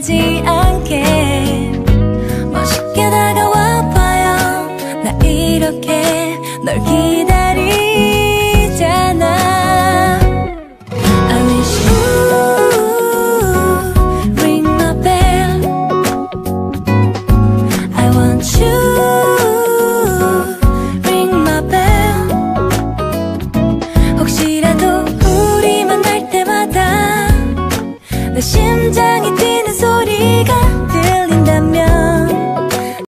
되지 않게 멋있게 다가와 봐요. 나 이렇게 널 기다리잖아. I wish you ring my bell. I want you ring my bell. 혹시라도 우리 만날 때마다 내 심장이 뛰는 소리가